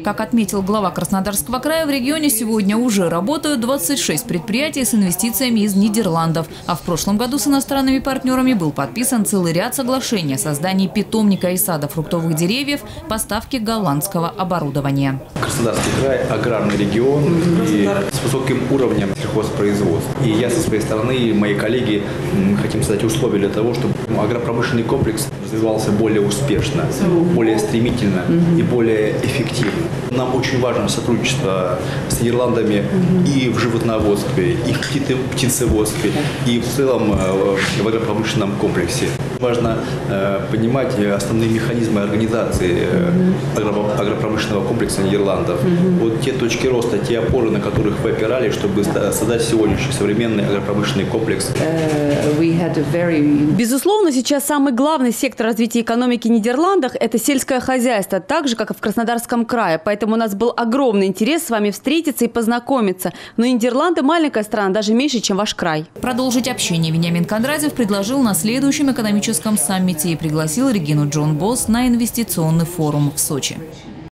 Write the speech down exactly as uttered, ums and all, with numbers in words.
Как отметил глава Краснодарского края, в регионе сегодня уже работают двадцать шесть предприятий с инвестициями из Нидерландов. А в прошлом году с иностранными партнерами был подписан целый ряд соглашений о создании питомника и сада фруктовых деревьев, поставке голландского оборудования. Краснодарский край – аграрный регион и с высоким уровнем сельхозпроизводства. И я со своей стороны и мои коллеги хотим создать условия для того, чтобы агропромышленный комплекс развивался более успешно, более стремительно и более эффективно. Нам очень важно сотрудничество с Нидерландами и в животноводстве, и в птицеводстве, и в целом в агропромышленном комплексе. Важно понимать основные механизмы организации агропромышленного комплекса Нидерландов. Вот те точки роста, те опоры, на которых вы опирали, чтобы создать сегодняшний современный агропромышленный комплекс. Безусловно, сейчас самый главный сектор развития экономики в Нидерландах – это сельское хозяйство, так же, как и в Краснодарском крае. Поэтому у нас был огромный интерес с вами встретиться и познакомиться. Но Нидерланды – маленькая страна, даже меньше, чем ваш край. Продолжить общение Вениамин Кондратьев предложил на следующем экономическом саммите и пригласил Регину Джон Босс на инвестиционный форум в Сочи.